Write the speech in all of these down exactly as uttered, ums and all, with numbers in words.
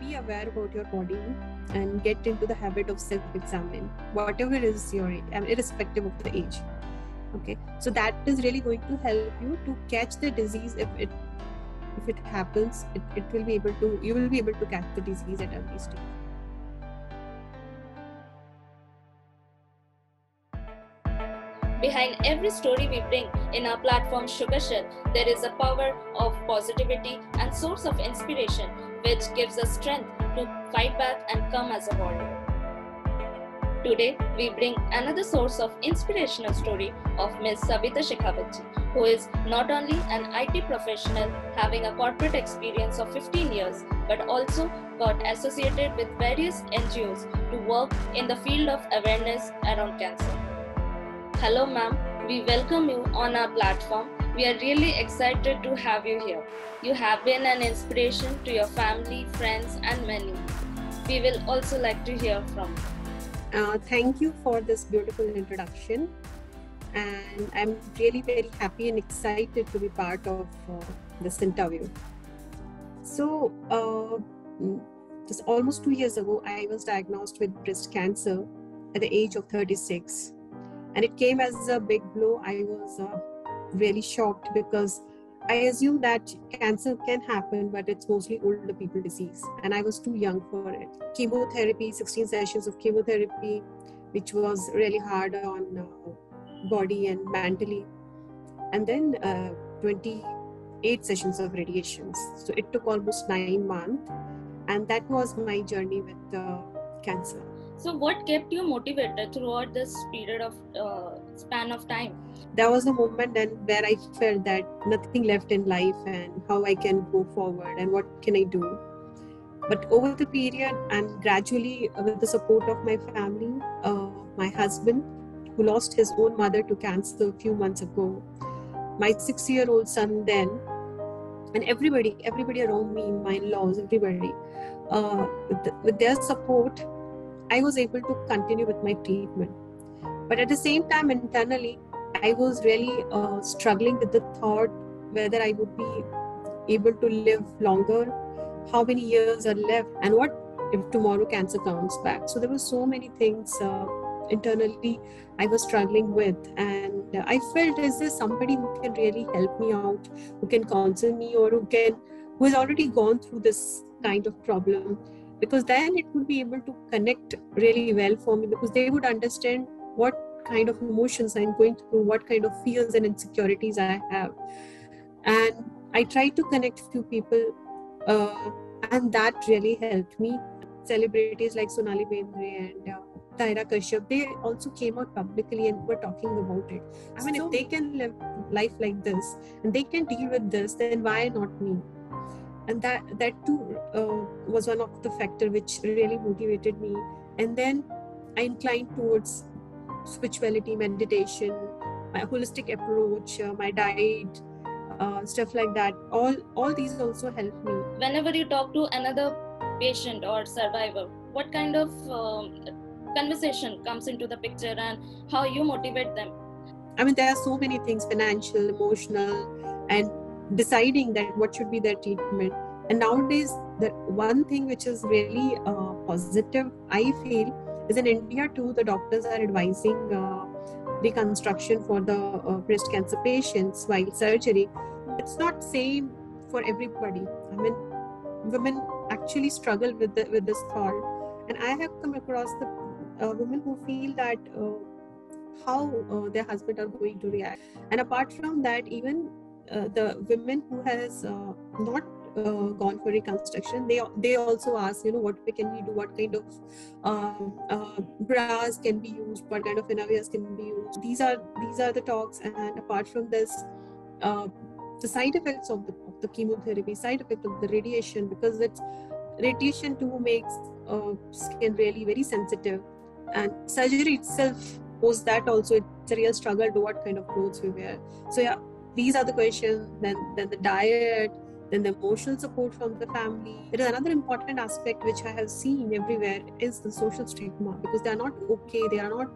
be aware about your body and get into the habit of self-examine, whatever is your age, irrespective of the age. Okay, so that is really going to help you to catch the disease if it if it happens. It, it will be able to you will be able to catch the disease at early stage. Behind every story we bring in our platform Sugarshed, there is a power of positivity and source of inspiration which gives us strength to fight back and come as a warrior. Today, we bring another source of inspirational story of Miz Savita Shekhawatji, who is not only an I T professional having a corporate experience of fifteen years, but also got associated with various N G Os to work in the field of awareness around cancer. Hello ma'am, we welcome you on our platform. We are really excited to have you here. You have been an inspiration to your family, friends and many. We will also like to hear from you. Uh, thank you for this beautiful introduction, and I'm really very happy and excited to be part of uh, this interview. So, uh, just almost two years ago, I was diagnosed with breast cancer at the age of thirty-six. And it came as a big blow. I was uh, really shocked because I assumed that cancer can happen, but it's mostly older people disease. And I was too young for it. Chemotherapy, sixteen sessions of chemotherapy, which was really hard on uh, body and mentally. And then uh, twenty-eight sessions of radiations. So it took almost nine months. And that was my journey with uh, cancer. So what kept you motivated throughout this period of uh, span of time? There was a moment then where I felt that nothing left in life and how I can go forward and what can I do. But over the period and gradually with the support of my family, uh, my husband who lost his own mother to cancer a few months ago, my six-year-old son then, and everybody, everybody around me, my in-laws, everybody, uh, with, the, with their support, I was able to continue with my treatment. But at the same time, internally, I was really uh, struggling with the thought whether I would be able to live longer, how many years are left, and what if tomorrow cancer comes back. So there were so many things uh, internally I was struggling with, and I felt, is there somebody who can really help me out, who can counsel me, or who can, who has already gone through this kind of problem? Because then it would be able to connect really well for me, because they would understand what kind of emotions I'm going through, what kind of fears and insecurities I have. And I tried to connect few people uh, and that really helped me. Celebrities like Sonali Bendre and uh, Tahira Kashyap, they also came out publicly and were talking about it. I mean, so, if they can live life like this and they can deal with this, then why not me? And that that too uh, was one of the factors which really motivated me. And then I inclined towards spirituality, meditation, my holistic approach, uh, my diet, uh, stuff like that. All all these also helped me. Whenever you talk to another patient or survivor, what kind of um, conversation comes into the picture and how you motivate them? I mean, there are so many things: financial, emotional, and deciding that what should be their treatment. And nowadays, the one thing which is really uh, positive, I feel, is in India too, the doctors are advising uh, reconstruction for the uh, breast cancer patients while surgery. It's not same for everybody. I mean, women actually struggle with the, with this thought, and I have come across the uh, women who feel that uh, how uh, their husband are going to react. And apart from that, even Uh, the women who has uh, not uh, gone for reconstruction, they they also ask, you know, what can we do, what kind of uh, uh, bras can be used, what kind of innerwears can be used. These are these are the talks. And apart from this, uh, the side effects of the, of the chemotherapy, side effect of the radiation, because it's radiation too makes uh, skin really very sensitive, and surgery itself post that also it's a real struggle to what kind of clothes we wear. So yeah, these are the questions. Then, then the diet, then the emotional support from the family. There is another important aspect which I have seen everywhere is the social stigma, because they are not okay, they are not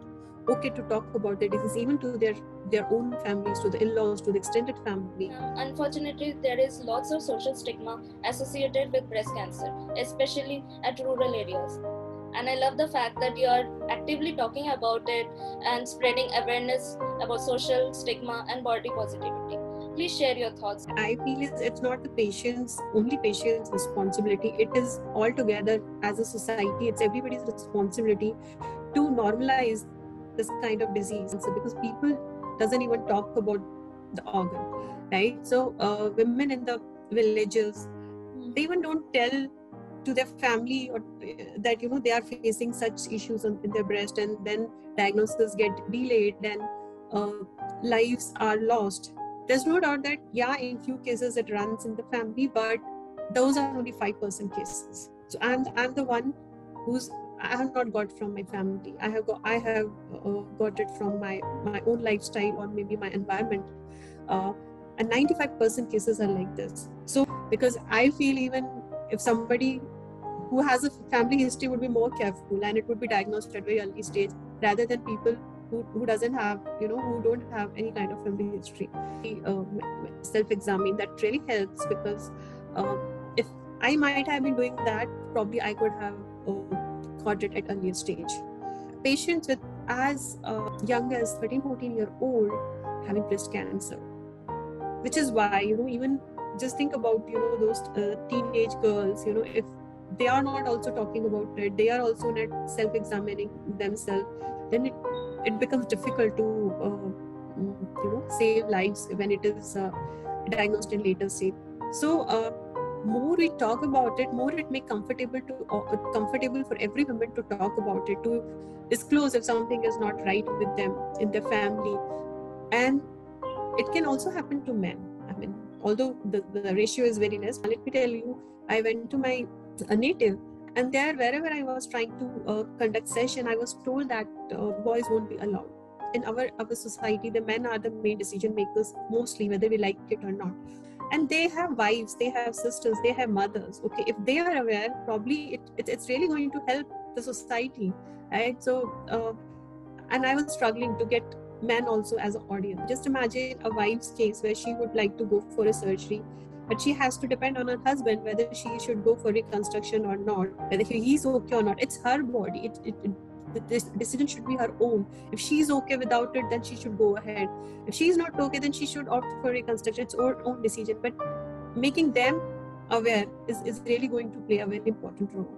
okay to talk about their disease, even to their their own families, to the in-laws, to the extended family. Um, unfortunately, there is lots of social stigma associated with breast cancer, especially at rural areas. And I love the fact that you are actively talking about it and spreading awareness about social stigma and body positivity. Please share your thoughts. I feel it's, it's not the patient's only patient's responsibility. It is all together as a society. It's everybody's responsibility to normalize this kind of disease. So because people doesn't even talk about the organ, right? So uh, women in the villages, they even don't tell to their family or uh, that you know they are facing such issues on, in their breast, and then diagnoses get delayed and uh, lives are lost. There's no doubt that yeah, in few cases it runs in the family, but those are only five percent cases. So I'm I'm the one who's I have not got from my family. I have got I have uh, got it from my my own lifestyle or maybe my environment. Uh, and ninety-five percent cases are like this. So because I feel even if somebody who has a family history would be more careful and it would be diagnosed at a very early stage rather than people who, who doesn't have, you know, who don't have any kind of family history. Uh, self-examine, that really helps because uh, if I might have been doing that, probably I could have uh, caught it at earlier stage. Patients with as uh, young as thirteen, fourteen year old having breast cancer, which is why, you know, even just think about, you know, those uh, teenage girls, you know, if they are not also talking about it, they are also not self-examining themselves, then it, it becomes difficult to, uh, you know, save lives when it is uh, diagnosed in later stage. So, uh, more we talk about it, more it make comfortable to uh, comfortable for every woman to talk about it, to disclose if something is not right with them in their family, and it can also happen to men. I mean, although the, the ratio is very less. Let me tell you, I went to my a native, and there wherever I was trying to uh, conduct session, I was told that uh, boys won't be allowed. In our our society, the men are the main decision makers mostly, whether we like it or not. And they have wives, they have sisters, they have mothers. Okay, if they are aware, probably it, it it's really going to help the society, right? So, uh, and I was struggling to get men also as an audience. Just imagine a wife's case where she would like to go for a surgery, but she has to depend on her husband whether she should go for reconstruction or not, whether he's okay or not. It's her body. It, it, it this decision should be her own. If she's okay without it, then she should go ahead. If she's not okay, then she should opt for reconstruction. It's her own decision. But making them aware is, is really going to play a very important role.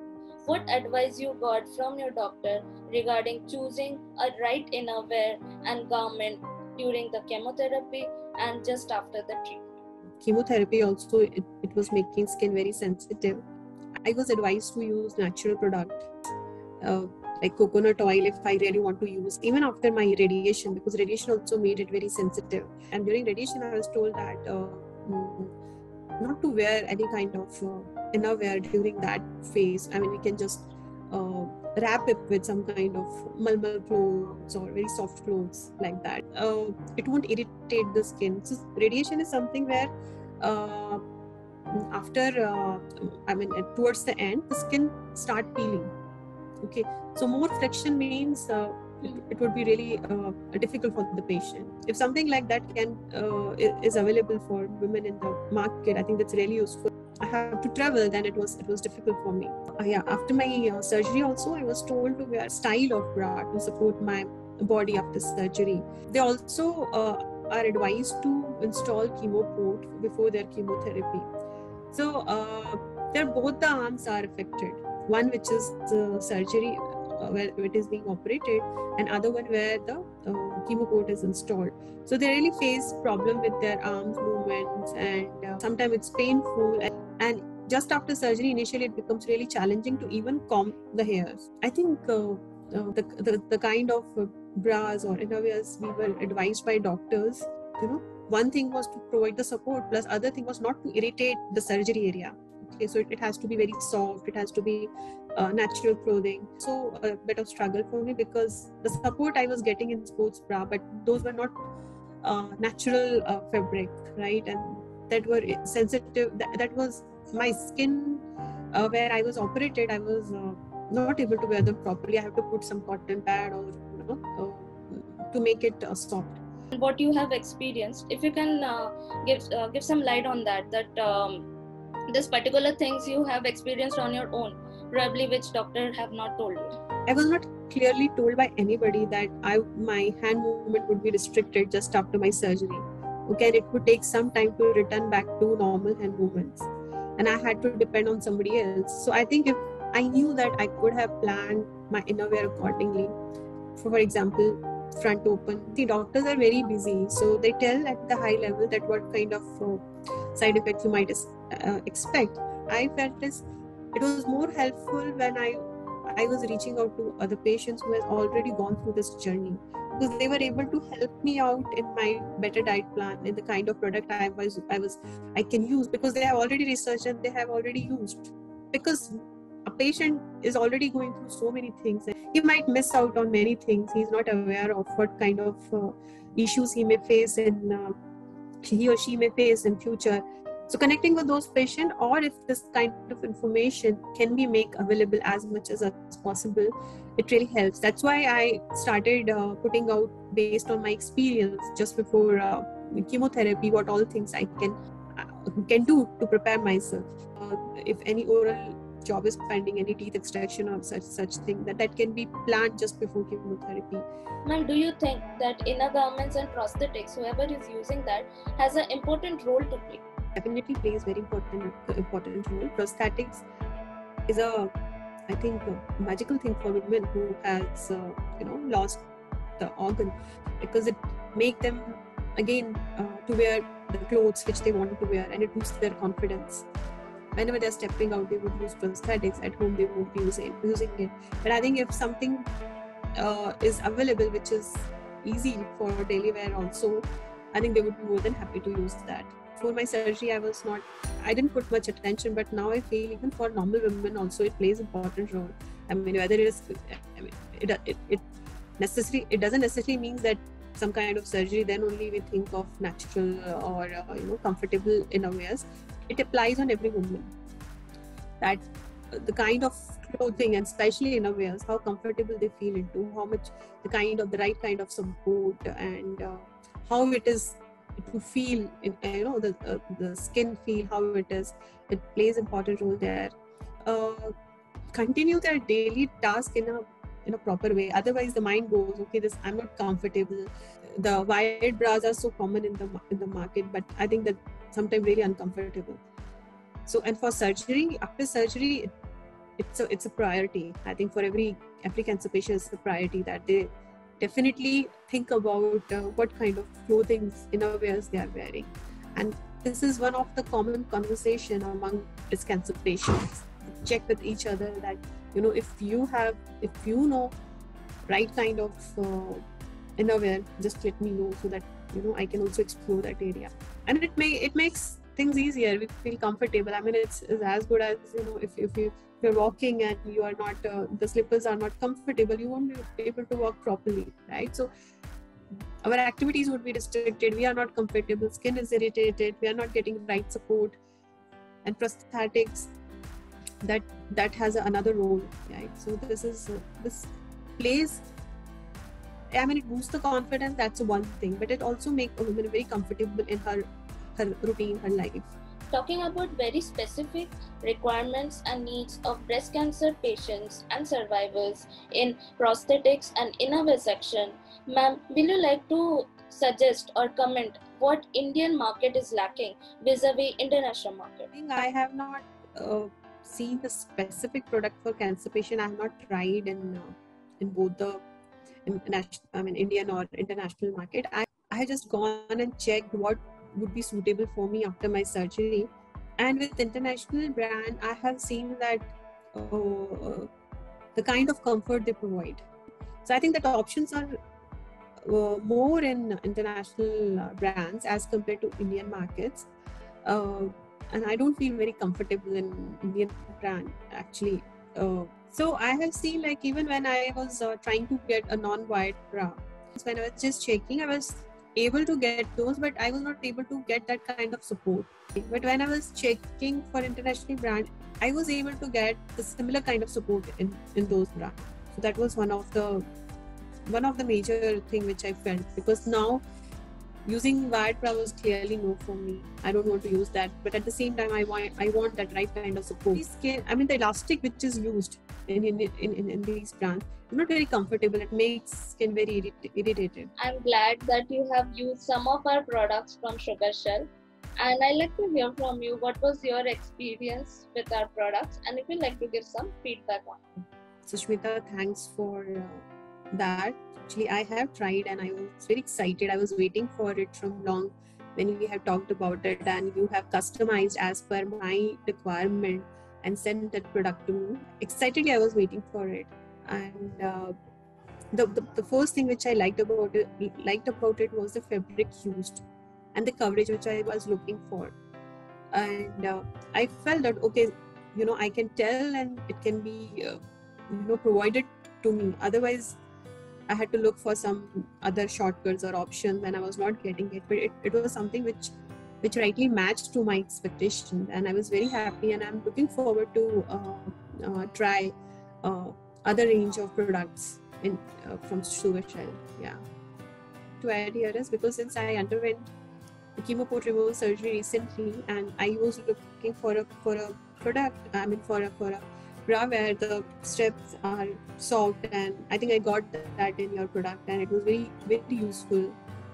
What advice you got from your doctor regarding choosing a right innerwear and garment during the chemotherapy and just after the treatment? Chemotherapy also, it, it was making skin very sensitive. I was advised to use natural product uh, like coconut oil if I really want to use, even after my radiation, because radiation also made it very sensitive. And during radiation, I was told that uh, not to wear any kind of uh, innerwear during that phase. I mean, we can just uh, wrap it with some kind of malmal clothes or very soft clothes like that. Uh, it won't irritate the skin. So radiation is something where uh, after, uh, I mean, towards the end, the skin start peeling. Okay, so more friction means uh, it, it would be really uh, difficult for the patient. If something like that can uh, is available for women in the market, I think that's really useful. I have to travel, then it was it was difficult for me. Uh, yeah, after my uh, surgery also, I was told to wear style of bra to support my body after surgery. They also uh, are advised to install chemo port before their chemotherapy. So uh, there both the arms are affected. One which is the surgery uh, where it is being operated, and other one where the uh, chemo port is installed. So they really face problem with their arms movements, and uh, sometimes it's painful. And, and just after surgery, initially it becomes really challenging to even comb the hairs. I think uh, uh, the, the the kind of uh, bras or innerwears we were advised by doctors, you know, one thing was to provide the support, plus other thing was not to irritate the surgery area. Okay, so it, it has to be very soft, it has to be uh, natural clothing. So a bit of struggle for me because the support I was getting in sports bra, but those were not uh, natural uh, fabric, right? And that were sensitive, that, that was my skin uh, where I was operated, I was uh, not able to wear them properly. I have to put some cotton pad or know, uh, to make it uh, soft. What you have experienced, if you can uh, give uh, give some light on that, that um, this particular things you have experienced on your own, probably which doctor have not told you. I was not clearly told by anybody that I my hand movement would be restricted just after my surgery. Okay, and it would take some time to return back to normal hand movements, and I had to depend on somebody else. So I think if I knew that, I could have planned my innerwear accordingly. For example, front open. The doctors are very busy, so they tell at the high level that what kind of uh, side effects you might uh, expect. I felt this it was more helpful when I I was reaching out to other patients who has already gone through this journey, because they were able to help me out in my better diet plan, in the kind of product I was I was I can use, because they have already researched and they have already used. Because a patient is already going through so many things, he might miss out on many things. He's not aware of what kind of uh, issues he may face in uh, he or she may face in future. So connecting with those patients, or if this kind of information can be made available as much as, as possible, it really helps. That's why I started uh, putting out, based on my experience just before uh, chemotherapy, what all things I can uh, can do to prepare myself. Uh, if any oral job is pending, any teeth extraction or such such thing, that that can be planned just before chemotherapy. Ma'am, do you think that inner garments and prosthetics, whoever is using that, has an important role to play? Definitely plays very important important role. Prosthetics is a, I think, a magical thing for women who has uh, you know lost the organ, because it make them again uh, to wear the clothes which they want to wear, and it boosts their confidence. Whenever they're stepping out, they would use prosthetics. At home, they won't be using, using it. But I think if something uh, is available which is easy for daily wear also, I think they would be more than happy to use that. For my surgery, I was not, I didn't put much attention, but now I feel even for normal women also, it plays an important role. I mean, whether it is, I mean, it, it, it necessarily, it doesn't necessarily mean that some kind of surgery, then only we think of natural or, uh, you know, comfortable innerwears. It applies on every woman. That the kind of clothing, and especially innerwears, how comfortable they feel into, how much the kind of the right kind of support, and uh, how it is to feel, in, you know, the uh, the skin feel, how it is. It plays important role there. Uh, continue their daily task in a in a proper way. Otherwise, the mind goes, okay, this I'm not comfortable. The wired bras are so common in the in the market, but I think that sometimes really uncomfortable. So, and for surgery, after surgery, it, it's a it's a priority. I think for every every cancer patient, it's a priority that they definitely think about uh, what kind of clothing, innerwears they are wearing. And this is one of the common conversation among breast cancer patients. Check with each other that, you know, if you have, if you know right kind of uh, innerwear, just let me know, so that, you know, I can also explore that area. And it may it makes things easier. We feel comfortable. I mean, it's, it's as good as, you know, if, if you if you're walking and you are not, uh, the slippers are not comfortable, you won't be able to walk properly, right? So our activities would be restricted. We are not comfortable. Skin is irritated. We are not getting right support. And prosthetics, that that has another role, right? So this is uh, this plays. I mean, it boosts the confidence. That's one thing, but it also makes a woman very comfortable in her her routine, her life. Talking about very specific requirements and needs of breast cancer patients and survivors in prosthetics and innerwear section, ma'am, will you like to suggest or comment what Indian market is lacking vis-a-vis international market? I think I have not uh, seen the specific product for cancer patient. I have not tried in uh, in both the in, I mean Indian or international market. I I have just gone and checked what would be suitable for me after my surgery, and with international brand, I have seen that uh, the kind of comfort they provide. So I think that the options are uh, more in international uh, brands as compared to Indian markets, uh, and I don't feel very comfortable in Indian brand actually. Uh, so I have seen, like, even when I was uh, trying to get a non-wired bra, when I was just checking, I was able to get those, but I was not able to get that kind of support. But when I was checking for international brand, I was able to get the similar kind of support in, in those brands. So that was one of the one of the major thing which I felt, because now using Viagra was clearly no for me. I don't want to use that, but at the same time, I want I want that right kind of support. Skin, I mean, the elastic which is used in in in, in, in these brands is not very comfortable. It makes skin very irrit- irritated. I'm glad that you have used some of our products from Sugar Shell, and I'd like to hear from you. What was your experience with our products, and if you'd like to give some feedback on it. Sushmita, thanks for uh, that. Actually, I have tried and I was very excited. I was waiting for it from long when we have talked about it, and you have customized as per my requirement and sent that product to me. Excitedly, I was waiting for it. And uh, the, the the first thing which I liked about it liked about it was the fabric used and the coverage which I was looking for. And uh, I felt that, okay, you know, I can tell and it can be uh, you know provided to me. Otherwise, I had to look for some other shortcuts or options, and I was not getting it. But it, it was something which which rightly matched to my expectation, and I was very happy. And I'm looking forward to uh, uh, try uh, other range of products in uh, from Sugar Shell. Yeah. To add here is because since I underwent the chemo port removal surgery recently, and I was looking for a for a product. I mean for a for a bra where the strips are soft, and I think I got that in your product, and it was very very useful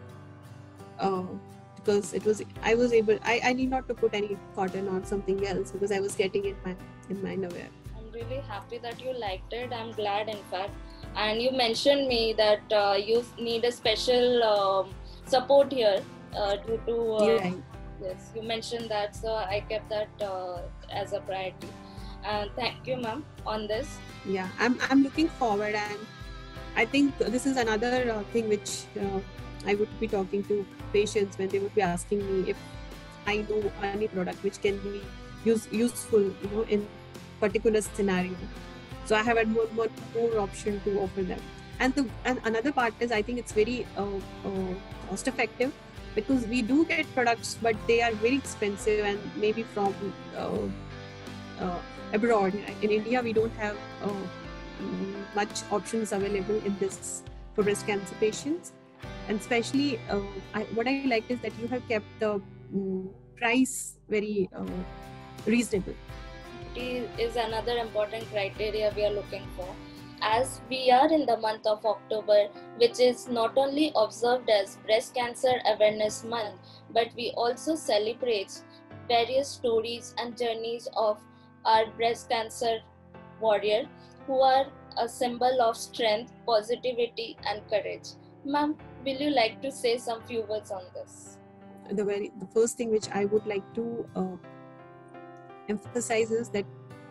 uh, because it was I was able I, I need not to put any cotton or something else because I was getting in my in my underwear. I'm really happy that you liked it. I'm glad, in fact. And you mentioned me that uh, you need a special um, support here uh, due to uh, yeah. Yes, you mentioned that, so I kept that uh, as a priority. And thank you, ma'am, on this. Yeah, I'm I'm looking forward, and I think this is another uh, thing which uh, I would be talking to patients when they would be asking me if I know any product which can be use, useful, you know, in particular scenario. So I have had more more, more option to offer them. And the and another part is I think it's very uh, uh, cost effective, because we do get products, but they are very expensive and maybe from uh, uh, abroad. In India, we don't have uh, much options available in this for breast cancer patients. And especially, uh, I, what I liked is that you have kept the um, price very uh, reasonable. It is another important criteria we are looking for. As we are in the month of October, which is not only observed as Breast Cancer Awareness Month, but we also celebrate various stories and journeys of our breast cancer warrior who are a symbol of strength, positivity and courage. Ma'am, will you like to say some few words on this? The very the first thing which I would like to uh, emphasize is that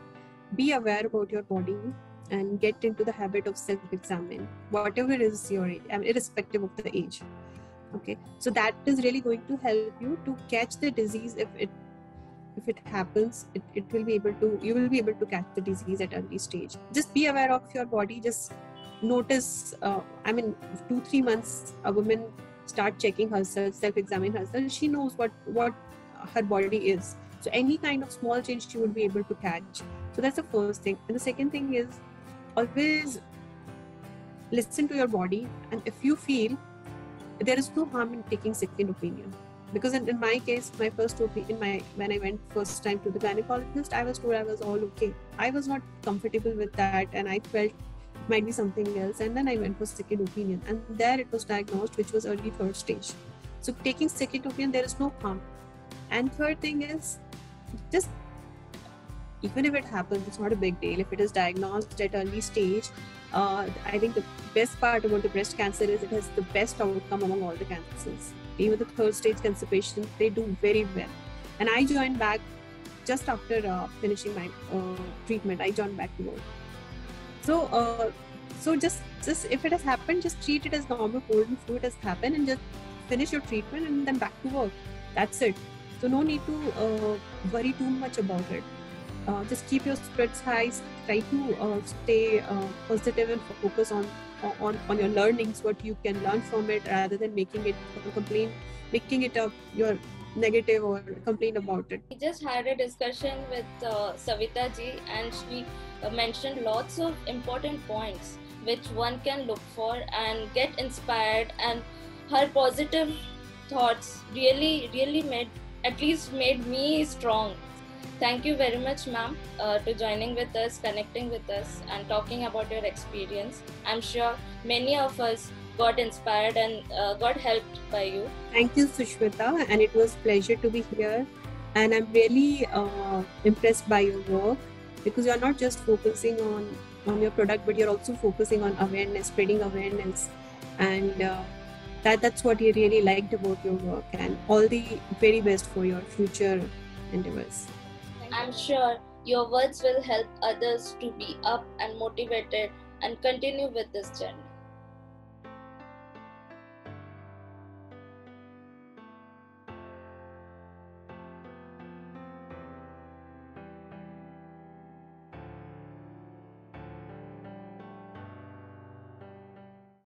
be aware about your body and get into the habit of self-examine, whatever is your age, I mean, irrespective of the age. Okay, so that is really going to help you to catch the disease. If it if it happens, it, it will be able to you will be able to catch the disease at early stage. Just be aware of your body. Just notice. Uh, I mean, two three months a woman start checking herself, self-examine herself. She knows what what her body is. So any kind of small change she would be able to catch. So that's the first thing. And the second thing is always listen to your body. And if you feel there is no harm in taking second opinion, because in, in my case, my first opinion, my when I went first time to the gynecologist, I was told I was all okay. I was not comfortable with that, and I felt it might be something else. And then I went for second opinion, and there it was diagnosed, which was early third stage. So taking second opinion, there is no harm. And third thing is just, even if it happens, it's not a big deal. If it is diagnosed at early stage, uh, I think the best part about the breast cancer is it has the best outcome among all the cancers. Even the third stage cancer patients, they do very well. And I joined back just after uh, finishing my uh, treatment. I joined back to work. So, uh, so just, just if it has happened, just treat it as normal cold and flu. It has happened, and just finish your treatment and then back to work. That's it. So no need to uh, worry too much about it. Uh, just keep your spirits high. Try to uh, stay uh, positive and focus on, on on your learnings, what you can learn from it, rather than making it a complaint, making it a your negative or complain about it. We just had a discussion with uh, Savita ji, and she uh, mentioned lots of important points which one can look for and get inspired, and her positive thoughts really really made at least made me strong. Thank you very much, ma'am, uh, to joining with us, connecting with us, and talking about your experience. I'm sure many of us got inspired and uh, got helped by you. Thank you, Sushmita, and it was a pleasure to be here. And I'm really uh, impressed by your work, because you're not just focusing on, on your product, but you're also focusing on awareness, spreading awareness. And uh, that that's what I really liked about your work. And all the very best for your future endeavors. I'm sure your words will help others to be up and motivated and continue with this journey.